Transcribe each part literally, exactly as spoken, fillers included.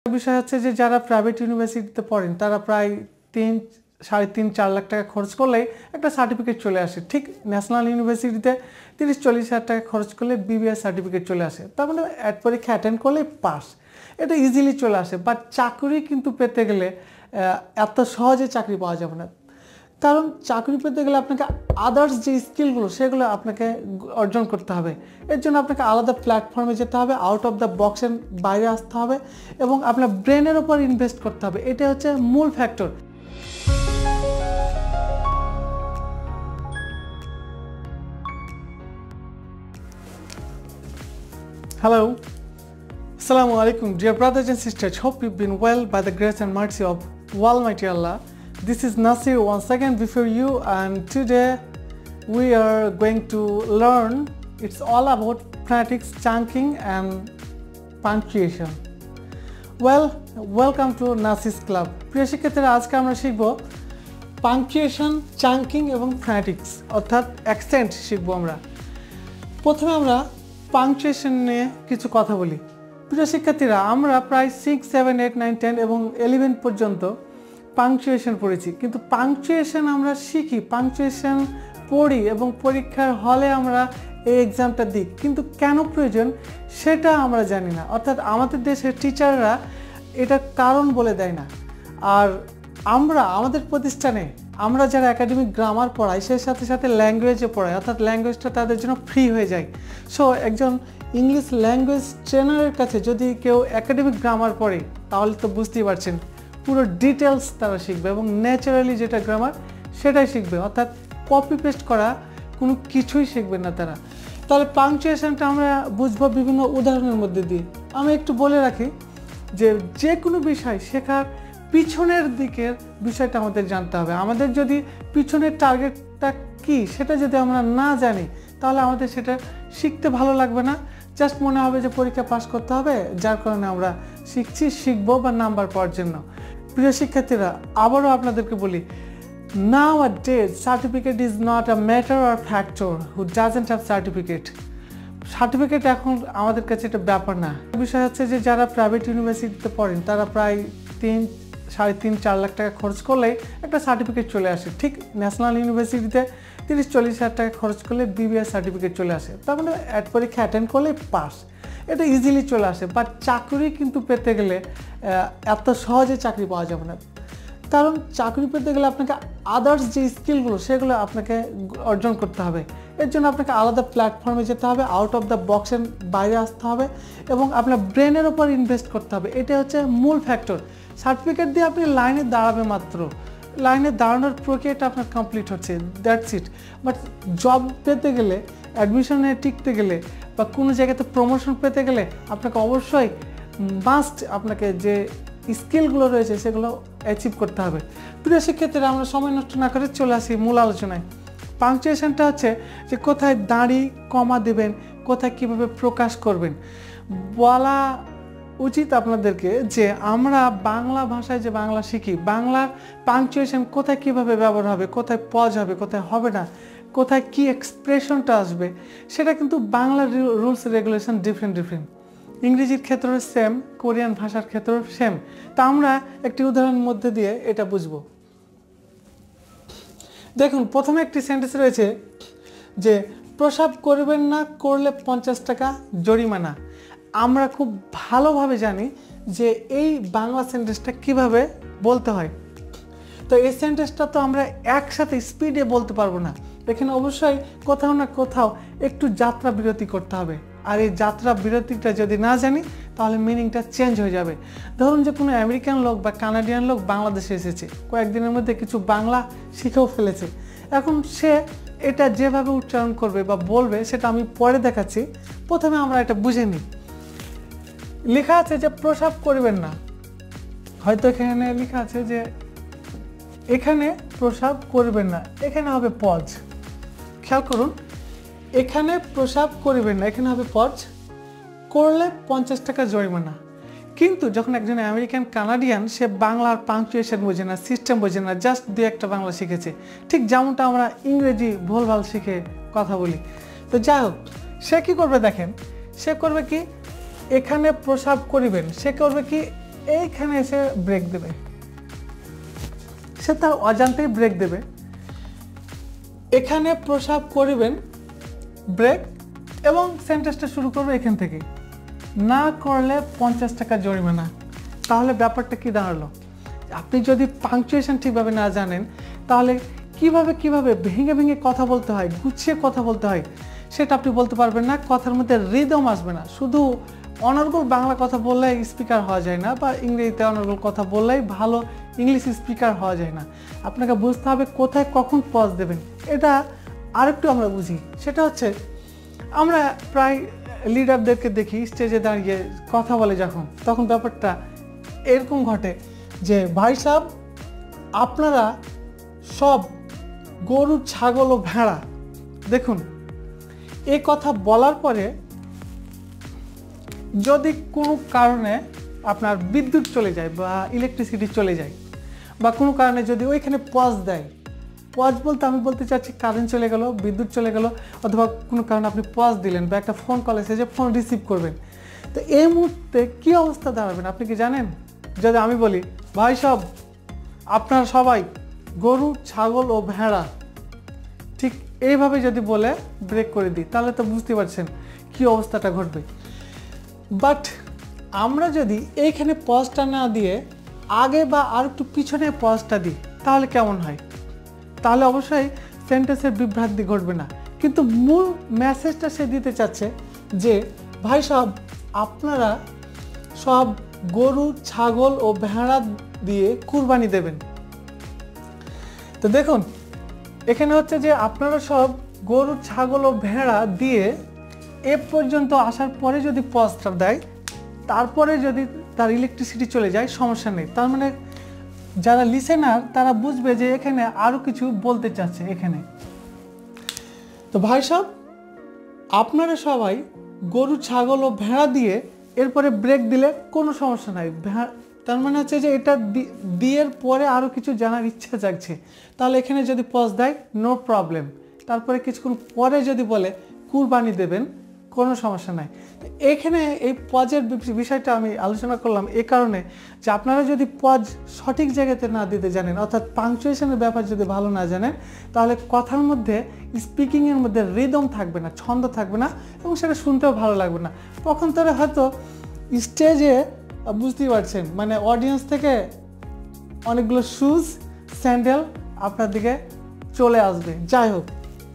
বিষয় হচ্ছে যে যারা প্রাইভেট ইউনিভার্সিটিতে পড়েন তারা প্রায় তিন সাড়ে তিন চার লাখ টাকা খরচ করলেই একটা সার্টিফিকেট চলে আসে। ঠিক ন্যাশনাল ইউনিভার্সিটিতে তিরিশ চল্লিশ হাজার টাকা খরচ করলে বিবিএস সার্টিফিকেট চলে আসে। তার মানে অ্যাড পরীক্ষা অ্যাটেন্ড করলে পাস, এটা ইজিলি চলে আসে। বাট চাকরি কিন্তু পেতে গেলে এত সহজে চাকরি পাওয়া যাবে না, কারণ চাকরি পেতে গেলে আপনাকে আদার্স যে স্কিলগুলো সেগুলো আপনাকে অর্জন করতে হবে। এর জন্য আপনাকে আলাদা প্ল্যাটফর্মে যেতে হবে, আউট অফ দ্য বক্সের বাইরে আসতে হবে এবং আপনার ব্রেনের ওপর ইনভেস্ট করতে হবে। এটা হচ্ছে মূল factor. Hello, Assalamu alaikum, dear brothers and sisters. Hope you've been well by the grace and mercy of Almighty Allah. This is Nasir once again before you, and today we are going to learn. It's all about phonetics, chunking, and punctuation. Well, welcome to Nasir's Club. প্রিয় শিক্ষার্থীরা, আজকে আমরা শিখব punctuation, chunking এবং phonetics অর্থাৎ accent শিখব আমরা। প্রথমে আমরা পাংচুয়েশন নিয়ে কিছু কথা বলি। প্রিয় শিক্ষার্থীরা, আমরা প্রায় six seven eight nine ten এবং ইলেভেন পর্যন্ত পাংচুয়েশন পড়েছি, কিন্তু পাংচুয়েশন আমরা শিখি, পাংচুয়েশন পড়ি এবং পরীক্ষার হলে আমরা এই এক্সামটা দিই, কিন্তু কেন প্রয়োজন সেটা আমরা জানি না। অর্থাৎ আমাদের দেশের টিচাররা এটার কারণ বলে দেয় না। আর আমরা আমাদের প্রতিষ্ঠানে আমরা যারা একাডেমিক গ্রামার পড়াই সেই সাথে সাথে ল্যাঙ্গুয়েজও পড়াই, অর্থাৎ ল্যাঙ্গুয়েজটা তাদের জন্য ফ্রি হয়ে যায়। সো একজন ইংলিশ ল্যাঙ্গুয়েজ ট্রেনারের কাছে যদি কেউ একাডেমিক গ্রামার পড়ে তাহলে তো বুঝতেই পারছেন পুরো ডিটেলস তারা শিখবে এবং ন্যাচারালি যেটা গ্রামার সেটাই শিখবে, অর্থাৎ কপি পেস্ট করা কোনো কিছুই শিখবে না তারা। তাহলে পাংচুয়েশনটা আমরা বুঝবো বিভিন্ন উদাহরণের মধ্যে দিয়ে। আমি একটু বলে রাখি যে যে কোনো বিষয় শেখার পিছনের দিকের বিষয়টা আমাদের জানতে হবে। আমাদের যদি পিছনের টার্গেটটা কি সেটা যদি আমরা না জানি তাহলে আমাদের সেটা শিখতে ভালো লাগবে না, জাস্ট মনে হবে যে পরীক্ষা পাস করতে হবে, যার কারণে আমরা শিখছি, শিখবো বা নাম্বার পাওয়ার জন্য। প্রিয় শিক্ষার্থীরা, আবারও আপনাদেরকে বলি, nowadays certificate is not a matter or factor who doesn't have certificate. Certificate এখন আমাদের কাছে এটা ব্যাপার না। বিষয় হচ্ছে যে যারা প্রাইভেট ইউনিভার্সিটিতে পড়েন তারা প্রায় তিন সাড়ে তিন চার লাখ টাকা খরচ করলেই একটা সার্টিফিকেট চলে আসে। ঠিক ন্যাশনাল ইউনিভার্সিটিতে তিরিশ চল্লিশ হাজার টাকা খরচ করলে বিবিএস সার্টিফিকেট চলে আসে। তার মানে অ্যাড পরীক্ষা অ্যাটেন্ড করলে পাস, এটা ইজিলি চলে আসে। বাট চাকরি কিন্তু পেতে গেলে এত সহজে চাকরি পাওয়া যাবে না, কারণ চাকরি পেতে গেলে আপনাকে আদার্স যে স্কিলগুলো সেগুলো আপনাকে অর্জন করতে হবে। এর জন্য আপনাকে আলাদা প্ল্যাটফর্মে যেতে হবে, আউট অফ দ্য বক্সের বাইরে আসতে হবে এবং আপনার ব্রেনের ওপর ইনভেস্ট করতে হবে। এটা হচ্ছে মূল ফ্যাক্টর। সার্টিফিকেট দিয়ে আপনি লাইনে দাঁড়াবে মাত্র, লাইনে দাঁড়ানোর প্রক্রিয়াটা আপনার কমপ্লিট হচ্ছে, দ্যাটস ইট। বাট জব পেতে গেলে, অ্যাডমিশনে টিকতে গেলে বা কোনো জায়গাতে প্রমোশন পেতে গেলে আপনাকে অবশ্যই মাস্ট আপনাকে যে স্কিলগুলো রয়েছে সেগুলো অ্যাচিভ করতে হবে। প্রিয় শিক্ষার্থীরা, আমরা সময় নষ্ট না করে চলে আসি মূল আলোচনায়। পাংচুয়েশনটা হচ্ছে যে কোথায় দাঁড়ি কমা দেবেন, কোথায় কীভাবে প্রকাশ করবেন। বলা উচিত আপনাদেরকে যে আমরা বাংলা ভাষায় যে বাংলা শিখি, বাংলার পাংচুয়েশন কোথায় কীভাবে ব্যবহার হবে, কোথায় পজ হবে, কোথায় হবে না, কোথায় কী এক্সপ্রেশনটা আসবে, সেটা কিন্তু বাংলার রুলস রেগুলেশন ডিফারেন্ট ডিফারেন্ট। ইংরেজির ক্ষেত্রেও সেম, কোরিয়ান ভাষার ক্ষেত্রেও সেম। তা আমরা একটি উদাহরণের মধ্যে দিয়ে এটা বুঝব। দেখুন, প্রথমে একটি সেন্টেন্স রয়েছে যে প্রসাব করবেন না, করলে পঞ্চাশ টাকা জরিমানা। আমরা খুব ভালোভাবে জানি যে এই বাংলা সেন্টেন্সটা কিভাবে বলতে হয়। তো এই সেন্টেন্সটা তো আমরা একসাথে স্পিডে বলতে পারবো না, এখানে অবশ্যই কোথাও না কোথাও একটু যাত্রা বিরতি করতে হবে। আর এই যাত্রা বিরতিটা যদি না জানি তাহলে মিনিংটা চেঞ্জ হয়ে যাবে। ধরুন যে কোনো আমেরিকান লোক বা কানাডিয়ান লোক বাংলাদেশে এসেছে, কয়েকদিনের মধ্যে কিছু বাংলা শিখেও ফেলেছে। এখন সে এটা যেভাবে উচ্চারণ করবে বা বলবে সেটা আমি পরে দেখাচ্ছি। প্রথমে আমরা এটা বুঝে নিই। লেখা আছে যে প্রসাব করবেন না, হয়তো এখানে লেখা আছে যে এখানে প্রসাব করবেন না, এখানে হবে পজ। খেয়াল করুন, এখানে প্রসাব করবেন না, এখানে হবে পজ, করলে পঞ্চাশ টাকা জরিমানা। কিন্তু যখন একজন আমেরিকান কানাডিয়ান, সে বাংলার পাংচুয়েশন বোঝে না, সিস্টেম বোঝে না, জাস্ট দু একটা বাংলা শিখেছে, ঠিক যেমনটা আমরা ইংরেজি ভুলভাল শিখে কথা বলি। তো যাই হোক, সে কী করবে দেখেন, সে করবে কি, এখানে প্রসাব করিবেন, সে করবে কি এইখানে এসে ব্রেক দেবে, সে তার অজান্তেই ব্রেক দেবে। এখানে প্রসাব করিবেন ব্রেক এবং সেন্টেন্সটা শুরু করবে এখান থেকে, না করলে পঞ্চাশ টাকা জরিমানা। তাহলে ব্যাপারটা কি দাঁড়ালো? আপনি যদি পাংচুয়েশন ঠিকভাবে না জানেন তাহলে কিভাবে কিভাবে ভেঙে ভেঙে কথা বলতে হয়, গুছিয়ে কথা বলতে হয় সেটা আপনি বলতে পারবেন না। কথার মধ্যে রিদম আসবে না। শুধু অনর্গল বাংলা কথা বললে স্পিকার হওয়া যায় না, বা ইংরেজিতে অনর্গল কথা বললেই ভালো ইংলিশ স্পিকার হওয়া যায় না। আপনাকে বুঝতে হবে কোথায় কখন পজ দেবেন। এটা আরেকটু আমরা বুঝি, সেটা হচ্ছে আমরা প্রায় লিডারদেরকে দেখি স্টেজে দাঁড়িয়ে কথা বলে যখন, তখন ব্যাপারটা এরকম ঘটে যে ভাই সাহেব আপনারা সব গরু, ছাগল ও ভেড়া, দেখুন এই কথা বলার পরে যদি কোনো কারণে আপনার বিদ্যুৎ চলে যায় বা ইলেকট্রিসিটি চলে যায়, বা কোনো কারণে যদি ওইখানে পজ দেয়, পজ বলতে আমি বলতে চাচ্ছি কারেন্ট চলে গেল, বিদ্যুৎ চলে গেল, অথবা কোনো কারণে আপনি পজ দিলেন বা একটা ফোন কল এসে যে ফোন রিসিভ করবেন, তো এই মুহূর্তে কী অবস্থা দাঁড়াবেন আপনি কি জানেন? যদি আমি বলি ভাই সব আপনারা সবাই গরু, ছাগল ও ভেড়া, ঠিক এইভাবে যদি বলে ব্রেক করে দিই তাহলে তো বুঝতে পারছেন কী অবস্থাটা ঘটবে। বাট আমরা যদি এইখানে পজটা না দিয়ে আগে বা আর একটু পিছনে পজটা দিই তাহলে কেমন হয়? তাহলে অবশ্যই সেন্টেন্সের বিভ্রান্তি ঘটবে না, কিন্তু মূল মেসেজটা সে দিতে চাচ্ছে যে ভাই সব আপনারা সব গরু, ছাগল ও ভেড়া দিয়ে কুরবানি দেবেন। তো দেখুন এখানে হচ্ছে যে আপনারা সব গরু, ছাগল ও ভেড়া দিয়ে এ পর্যন্ত আসার পরে যদি পজটা দেয়, তারপরে যদি তার ইলেকট্রিসিটি চলে যায় সমস্যা নেই। তার মানে যারা লিসেনার তারা বুঝবে যে এখানে আরও কিছু বলতে চাচ্ছে এখানে। তো ভাই সাহেব আপনারা সবাই গরু, ছাগল ও ভেড়া দিয়ে এরপরে ব্রেক দিলে কোনো সমস্যা নাই। তার মানে হচ্ছে যে এটা দিয়ের পরে আরও কিছু জানার ইচ্ছা জাগছে, তাহলে এখানে যদি পজ দেয় নো প্রবলেম, তারপরে কিছুক্ষণ পরে যদি বলে কুরবানি দেবেন কোনো সমস্যা নাই। এখানে এই পজের বিষয়টা আমি আলোচনা করলাম এ কারণে যে আপনারা যদি পজ সঠিক জায়গাতে না দিতে জানেন, অর্থাৎ পাংচুয়েশনের ব্যাপার যদি ভালো না জানেন, তাহলে কথার মধ্যে স্পিকিংয়ের মধ্যে রিদম থাকবে না, ছন্দ থাকবে না, এবং সেটা শুনতেও ভালো লাগবে না। তখন তারা হয়তো স্টেজে বুঝতেই পারছেন মানে অডিয়েন্স থেকে অনেকগুলো শুজ, স্যান্ডেল আপনার দিকে চলে আসবে। যাই হোক,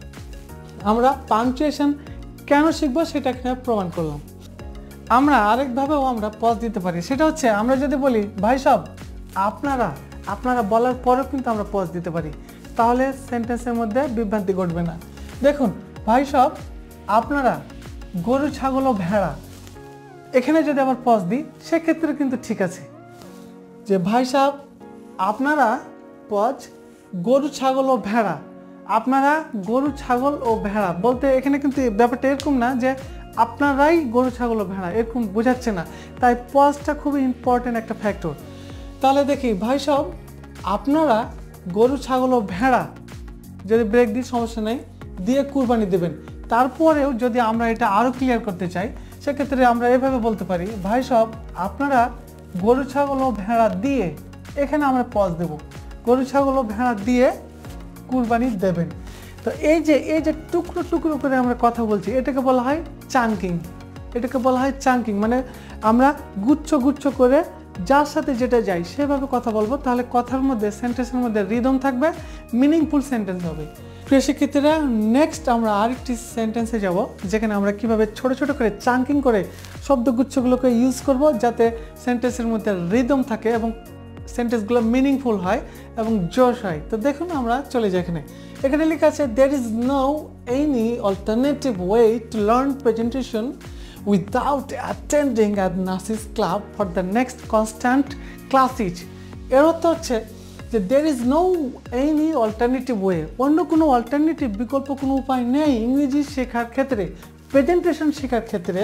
আমরা পাংচুয়েশন কেন শিখবো সেটা এখানে প্রমাণ করলাম। আমরা আরেকভাবেও আমরা পজ দিতে পারি, সেটা হচ্ছে আমরা যদি বলি ভাই সব আপনারা, আপনারা বলার পরেও কিন্তু আমরা পজ দিতে পারি, তাহলে সেন্টেন্সের মধ্যে বিভ্রান্তি ঘটবে না। দেখুন ভাই সব আপনারা গরু, ছাগল ও ভেড়া, এখানে যদি আবার পজ দিই সেক্ষেত্রে কিন্তু ঠিক আছে যে ভাই সাহেব আপনারা পজ গরু, ছাগল ও ভেড়া, আপনারা গরু, ছাগল ও ভেড়া বলতে এখানে কিন্তু ব্যাপারটা এরকম না যে আপনারাই গরু, ছাগল ও ভেড়া, এরকম বোঝাচ্ছে না। তাই পজটা খুবই ইম্পর্টেন্ট একটা ফ্যাক্টর। তাহলে দেখি ভাই সব আপনারা গরু, ছাগল ও ভেড়া যদি ব্রেক দিই সমস্যা নেই, দিয়ে কুরবানি দেবেন। তারপরেও যদি আমরা এটা আরও ক্লিয়ার করতে চাই সেক্ষেত্রে আমরা এভাবে বলতে পারি ভাই সব আপনারা গরু, ছাগল ও ভেড়া দিয়ে, এখানে আমরা পজ দেব, গরু, ছাগল ও ভেড়া দিয়ে কুরবানি দেবেন। তো এই যে এই যে টুকরো টুকরো করে আমরা কথা বলছি এটাকে বলা হয় চাঙ্কিং, এটাকে বলা হয় চাঙ্কিং, মানে আমরা গুচ্ছ গুচ্ছ করে যার সাথে যেটা যাই সেভাবে কথা বলবো, তাহলে কথার মধ্যে সেন্টেন্সের মধ্যে রিদম থাকবে, মিনিংফুল সেন্টেন্স হবে। প্রিয় শিক্ষার্থীরা, নেক্সট আমরা আরেকটি সেন্টেন্সে যাব যেখানে আমরা কিভাবে ছোট ছোট করে চাঙ্কিং করে শব্দগুচ্ছগুলোকে ইউজ করব যাতে সেন্টেন্সের মধ্যে রিদম থাকে এবং সেন্টেন্সগুলো মিনিংফুল হয় এবং জোশ হয়। তো দেখুন আমরা চলে যাই এখানে। এখানে লেখা আছে there is no any alternative way to learn presentation without attending at Nasi's club for the next constant classes. এর অর্থ হচ্ছে যে there is no any alternative way, অন্য কোনো অল্টারনেটিভ বিকল্প কোনো উপায় নেই ইংরেজি শেখার ক্ষেত্রে, প্রেজেন্টেশন শেখার ক্ষেত্রে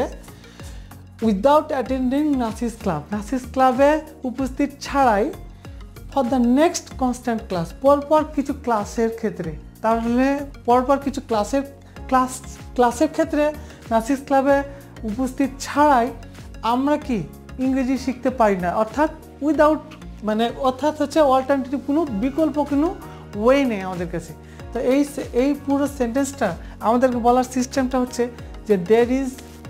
উইদাউট অ্যাটেন্ডিং নাসিস ক্লাব, নাসিস ক্লাবে উপস্থিত ছাড়াই for the next constant class, পরপর কিছু ক্লাসের ক্ষেত্রে। তাহলে পরপর কিছু ক্লাসের ক্লাস ক্লাসের ক্ষেত্রে নাসিস ক্লাবে উপস্থিত ছাড়াই আমরা কি ইংরেজি শিখতে পারি না, অর্থাৎ উইদাউট মানে অর্থাৎ হচ্ছে অল্টারনেটিভ কোনো বিকল্প কোনো ওয়ে নেই আমাদের কাছে। তো এই এই পুরো সেন্টেন্সটা আমাদেরকে বলার সিস্টেমটা হচ্ছে যে দেয়ার ইজ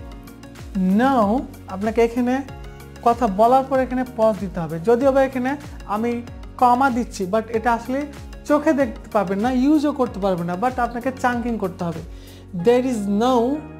নো, আপনাকে এখানে কথা বলার পর এখানে পজ দিতে হবে। যদিও বা এখানে আমি কমা দিচ্ছি, বাট এটা আসলে চোখে দেখতে পারবেন না, ইউজও করতে পারবেন না, বাট আপনাকে চাঙ্কিং করতে হবে। দেয়ার ইজ নো,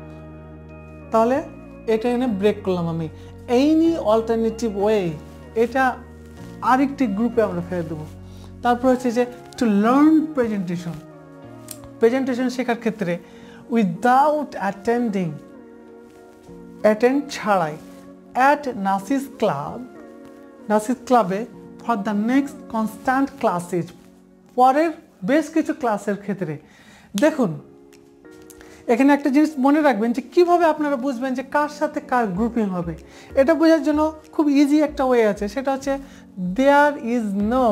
তাহলে এটা এনে ব্রেক করলাম আমি। এনি অল্টারনেটিভ ওয়ে, এটা আরেকটি গ্রুপে আমরা ফেলে দেবো। তারপর হচ্ছে যে টু লার্ন প্রেজেন্টেশন, প্রেজেন্টেশন শেখার ক্ষেত্রে উইদাউট অ্যাটেন্ডিং, অ্যাটেন্ড ছাড়াই, অ্যাট নাসিস ক্লাব, নাসিস ক্লাবে for the next constant classes, পরের বেশ কিছু ক্লাসের ক্ষেত্রে। দেখুন এখানে একটা জিনিস মনে রাখবেন যে কীভাবে আপনারা বুঝবেন যে কার সাথে কার গ্রুপিং হবে। এটা বোঝার জন্য খুব ইজি একটা ওয়ে আছে, সেটা হচ্ছে there is no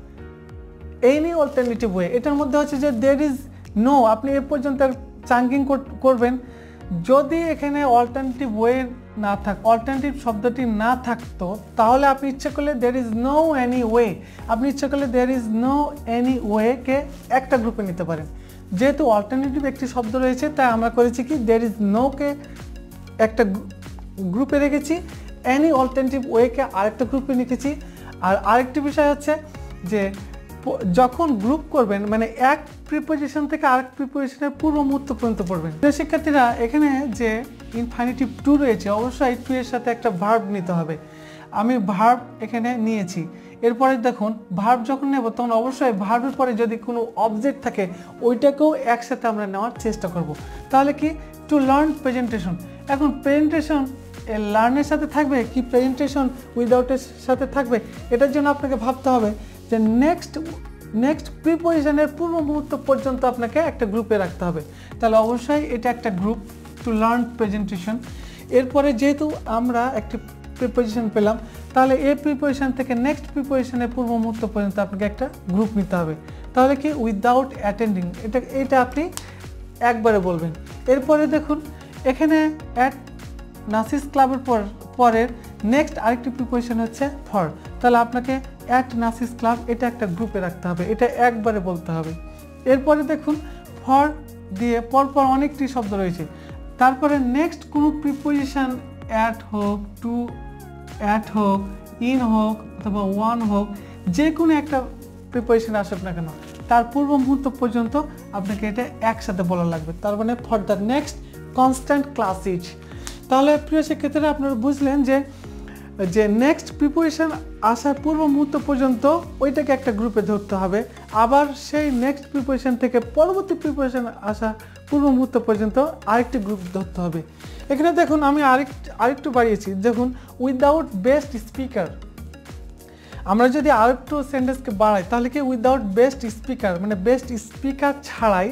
any alternative way. এটার মধ্যে হচ্ছে যে দেয়ার ইজ নো, আপনি এ পর্যন্ত চাঙ্কিং করবেন। যদি এখানে অল্টারনেটিভ ওয়ে না থাক, অল্টারনেটিভ শব্দটি না থাকতো, তাহলে আপনি ইচ্ছে করলে there is no any way, আপনি ইচ্ছে করলে দেয়ার ইজ নো এনি ওয়েকে একটা গ্রুপে নিতে পারেন। যেহেতু অল্টারনেটিভ একটি শব্দ রয়েছে, তাই আমরা করেছি কি দেয়ার ইজ নোকে একটা গ্রুপে রেখেছি, এনি অল্টারনেটিভ ওয়েকে আরেকটা গ্রুপে রেখেছি। আর আরেকটি বিষয় হচ্ছে যে যখন গ্রুপ করবেন মানে এক প্রিপোজিশন থেকে আরেক প্রিপোজিশনের পূর্ব মুহূর্ত পর্যন্ত পড়বেন। শিক্ষার্থীরা এখানে যে ইনফিনিটিভ টু রয়েছে, অবশ্যই টু এর সাথে একটা ভার্ব নিতে হবে। আমি ভার্ব এখানে নিয়েছি। এরপরে দেখুন ভার্ব যখন নেব তখন অবশ্যই ভার্বের পরে যদি কোনো অবজেক্ট থাকে ওইটাকেও একসাথে আমরা নেওয়ার চেষ্টা করব। তাহলে কি টু লার্ন প্রেজেন্টেশন। এখন প্রেজেন্টেশন লার্নের সাথে থাকবে কি প্রেজেন্টেশন উইদাউটের সাথে থাকবে, এটার জন্য আপনাকে ভাবতে হবে যে নেক্সট নেক্সট প্রিপোজিশনের পূর্ব মুহূর্ত পর্যন্ত আপনাকে একটা গ্রুপে রাখতে হবে। তাহলে অবশ্যই এটা একটা গ্রুপ, টু লার্ন প্রেজেন্টেশন। এরপরে যেহেতু আমরা একটি প্রিপোজিশন পেলাম, তাহলে এই প্রিপোজিশন থেকে নেক্সট প্রিপোজিশনের পূর্ব মুহূর্ত পর্যন্ত আপনাকে একটা গ্রুপ নিতে হবে। তাহলে কি উইদাউট অ্যাটেন্ডিং, এটা এটা আপনি একবারে বলবেন। এরপরে দেখুন এখানে অ্যাট নাসিস ক্লাবের পর পরের নেক্সট আরেকটি প্রিপোজিশন হচ্ছে ফর, তাহলে আপনাকে অ্যাট নাসিস ক্লাব এটা একটা গ্রুপে রাখতে হবে, এটা একবারে বলতে হবে। এরপরে দেখুন ফর দিয়ে পরপর অনেকটি শব্দ রয়েছে, তারপরে নেক্সট কোনো প্রিপোজিশন অ্যাট হোক, টু অ্যাট হোক, ইন হোক অথবা ওয়ান হোক, যে কোনো একটা প্রিপোজিশন আসুক না কেন তার পূর্ব মুহূর্ত পর্যন্ত আপনাকে এটা একসাথে বলা লাগবে। তার মানে for the next constant classes. তাহলে প্রিয় শিক্ষার্থীরা আপনারা বুঝলেন যে যে নেক্সট প্রিপোজিশন আসার পূর্ব মুহূর্ত পর্যন্ত ওইটাকে একটা গ্রুপে ধরতে হবে, আবার সেই নেক্সট প্রিপোজিশন থেকে পরবর্তী প্রিপোজিশন আসা পূর্ব মুহূর্ত পর্যন্ত আরেকটি গ্রুপ ধরতে হবে। এখানে দেখুন আমি আরেক আরেকটু বাড়িয়েছি, দেখুন উইদাউট বেস্ট স্পিকার। আমরা যদি আরেকটু সেন্টেন্সকে বাড়াই তাহলে কি উইদাউট বেস্ট স্পিকার মানে বেস্ট স্পিকার ছাড়াই,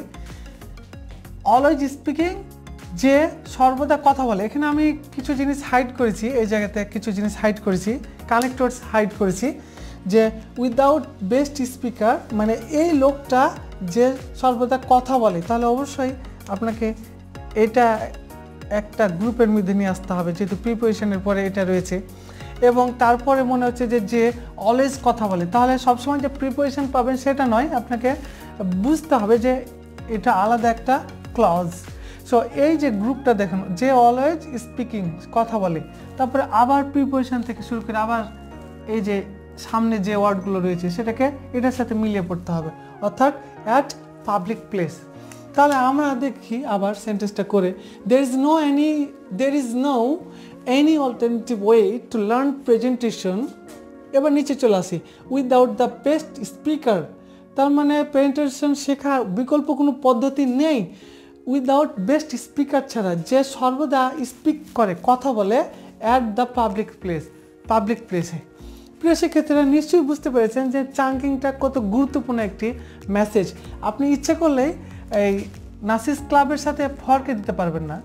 অলওয়েজ স্পিকিং, যে সর্বদা কথা বলে। এখানে আমি কিছু জিনিস হাইড করেছি, এই জায়গাতে কিছু জিনিস হাইড করেছি, কানেক্টরস হাইড করেছি, যে উইদাউট বেস্ট স্পিকার মানে এই লোকটা যে সর্বদা কথা বলে, তাহলে অবশ্যই আপনাকে এটা একটা গ্রুপের মধ্যে নিয়ে আসতে হবে, যেহেতু প্রিপোজিশনের পরে এটা রয়েছে। এবং তারপরে মনে হচ্ছে যে যে অলওয়েজ কথা বলে, তাহলে সবসময় যে প্রিপোজিশন পাবেন সেটা নয়, আপনাকে বুঝতে হবে যে এটা আলাদা একটা ক্লজ। সো এই যে গ্রুপটা দেখুন, যে অলওয়েজ স্পিকিং কথা বলে, তারপরে আবার প্রিপোজিশন থেকে শুরু করে আবার এই যে সামনে যে ওয়ার্ডগুলো রয়েছে সেটাকে এটার সাথে মিলিয়ে পড়তে হবে, অর্থাৎ অ্যাট পাবলিক প্লেস। তাহলে আমরা দেখি আবার সেন্টেন্সটা করে, there is no any there is no any alternative way to learn presentation. এবার নিচে চলে আসি, উইদাউট দ্য বেস্ট স্পিকার, তার মানে প্রেজেন্টেশন শেখার বিকল্প কোনো পদ্ধতি নেই উইদাউট বেস্ট স্পিকার ছাড়া, যে সর্বদা স্পিক করে কথা বলে at the public place, public প্লেসে। প্রিয় শিক্ষার্থীরা নিশ্চয়ই বুঝতে পেরেছেন যে চাঙ্কিংটা কত গুরুত্বপূর্ণ একটি মেসেজ। আপনি ইচ্ছে করলেই এই নাসিস ক্লাবের সাথে ফরকে দিতে পারবেন না,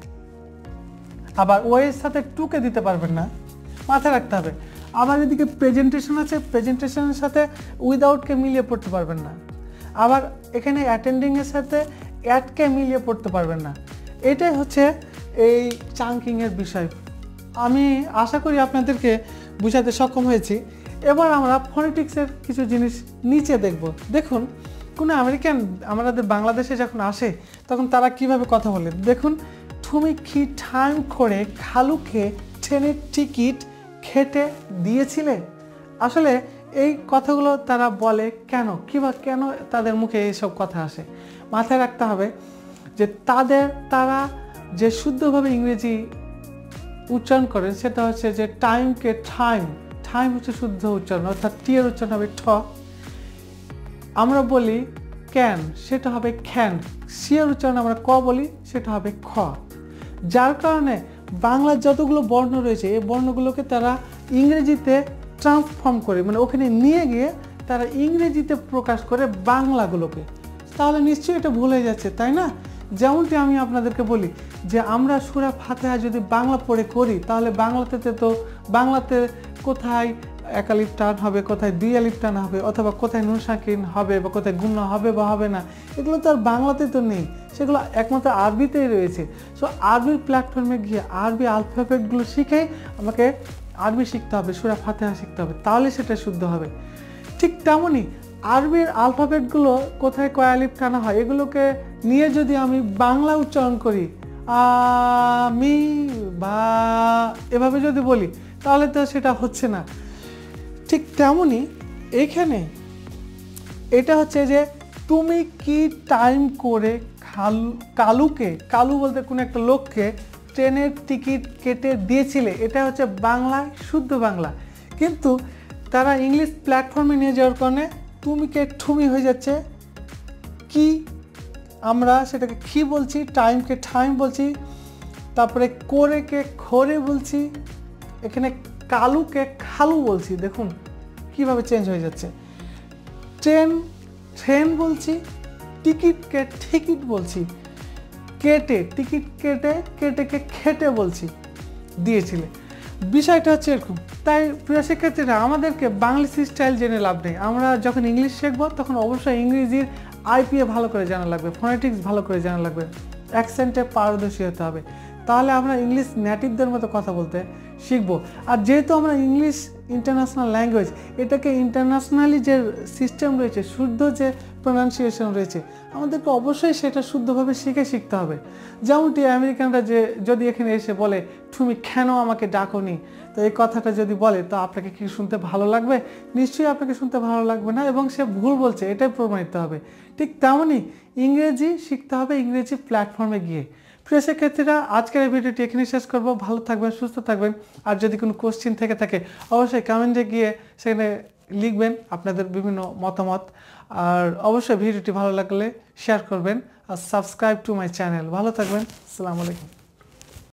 আবার ওয়ের সাথে টুকে দিতে পারবেন না, মাথায় রাখতে হবে। আবার এদিকে প্রেজেন্টেশন আছে, প্রেজেন্টেশনের সাথে উইদাউটকে মিলিয়ে পড়তে পারবেন না, আবার এখানে অ্যাটেন্ডিংয়ের সাথে অ্যাটকে মিলিয়ে পড়তে পারবেন না। এটাই হচ্ছে এই চাঙ্কিংয়ের বিষয়। আমি আশা করি আপনাদেরকে বোঝাতে সক্ষম হয়েছি। এবার আমরা ফনেটিক্সের কিছু জিনিস নিচে দেখব। দেখুন কোনো আমেরিকান আমাদের বাংলাদেশে যখন আসে তখন তারা কিভাবে কথা বলে। দেখুন, তুমি কি টাইম করে খালুকে ট্রেনের টিকিট কেটে দিয়েছিলে? আসলে এই কথাগুলো তারা বলে কেন, কিংবা কেন তাদের মুখে এইসব কথা আসে? মাথায় রাখতে হবে যে তাদের তারা যে শুদ্ধভাবে ইংরেজি উচ্চারণ করেন সেটা হচ্ছে যে টাইমকে টাইম, টাইম হচ্ছে শুদ্ধ উচ্চারণ, অর্থাৎ টি এর উচ্চারণ হবে ঠ। আমরা বলি ক্যান, সেটা হবে খ্যান। সি এর উচ্চারণ আমরা ক বলি, সেটা হবে খ। যার কারণে বাংলার যতগুলো বর্ণ রয়েছে এই বর্ণগুলোকে তারা ইংরেজিতে ট্রান্সফর্ম করে, মানে ওখানে নিয়ে গিয়ে তারা ইংরেজিতে প্রকাশ করে বাংলাগুলোকে। তাহলে নিশ্চয়ই এটা ভুল হয়ে যাচ্ছে, তাই না? যেমনটি আমি আপনাদেরকে বলি যে আমরা সূরা ফাতিহা যদি বাংলা পড়ে করি তাহলে বাংলাতে তো বাংলাতে কোথায় এক আলিফ টান হবে, কোথায় দুই আলিফ টান হবে, অথবা কোথায় নুন সাকিন হবে বা কোথায় গুণা হবে বা হবে না, এগুলো তো আর বাংলাতে তো নেই, সেগুলো একমাত্র আরবিতেই রয়েছে। সো আরবির প্ল্যাটফর্মে গিয়ে আরবি আলফাবেটগুলো শিখেই আমাকে আরবি শিখতে হবে, সূরা ফাতিহা শিখতে হবে, তাহলে সেটা শুদ্ধ হবে। ঠিক তেমনই আরবির আলফাবেটগুলো কোথায় কয় আলিফ টানা হয় এগুলোকে নিয়ে যদি আমি বাংলা উচ্চারণ করি আমি বা এভাবে যদি বলি তাহলে তো সেটা হচ্ছে না। ঠিক তেমনই এখানে এটা হচ্ছে যে তুমি কি টাইম করে খালু কালুকে, কালু বলতে কোনো একটা লোককে ট্রেনের টিকিট কেটে দিয়েছিলে, এটা হচ্ছে বাংলায় শুদ্ধ বাংলা। কিন্তু তারা ইংলিশ প্ল্যাটফর্মে নিয়ে যাওয়ার কারণে তুমিকে ঠুমি হয়ে যাচ্ছে কি, আমরা সেটাকে কি বলছি, টাইমকে টাইম বলছি, তারপরে করেকে খরে বলছি, এখানে কালুকে খালু বলছি। দেখুন কিভাবে চেঞ্জ হয়ে যাচ্ছে। ট্রেন ট্রেন বলছি, টিকিটকে টিকিট বলছি, কেটে টিকিট কেটে কেটেকে খেটে বলছি দিয়েছিলে। বিষয়টা হচ্ছে এরকম। তাই প্রিয় শিক্ষার্থীরা, আমাদেরকে বাংলাদেশি স্টাইল জেনে লাভ নেই। আমরা যখন ইংলিশ শিখবো তখন অবশ্যই ইংরেজির আইপিএ ভালো করে জানা লাগবে, ফনেটিক্স ভালো করে জানা লাগবে, অ্যাকসেন্টে পারদর্শী হতে হবে, তাহলে আমরা ইংলিশ নেটিভদের মতো কথা বলতে শিখবো। আর যেহেতু আমরা ইংলিশ ইন্টারন্যাশনাল ল্যাঙ্গুয়েজ, এটাকে ইন্টারন্যাশনালি যে সিস্টেম রয়েছে, শুদ্ধ যে প্রোনাউন্সিয়েশন রয়েছে, আমাদেরকে অবশ্যই সেটা শুদ্ধভাবে শিখে শিখতে হবে। যেমনটি আমেরিকানরা যে যদি এখানে এসে বলে তুমি কেন আমাকে ডাকোনি, তো এই কথাটা যদি বলে তো আপনাকে কি শুনতে ভালো লাগবে? নিশ্চয়ই আপনাকে শুনতে ভালো লাগবে না, এবং সে ভুল বলছে এটাই প্রমাণিত হবে। ঠিক তেমনই ইংরেজি শিখতে হবে ইংরেজি প্ল্যাটফর্মে গিয়ে। প্রিয় শিক্ষার্থীরা, আজকের এই ভিডিওটি এখানে শেষ করব। ভালো থাকবেন, সুস্থ থাকবেন। আর যদি কোনো কোশ্চেন থেকে থাকে অবশ্যই কমেন্টে গিয়ে সেখানে লিখবেন আপনাদের বিভিন্ন মতামত। আর অবশ্যই ভিডিওটি ভালো লাগলে শেয়ার করবেন আর সাবস্ক্রাইব টু মাই চ্যানেল। ভালো থাকবেন। আসসালামু আলাইকুম।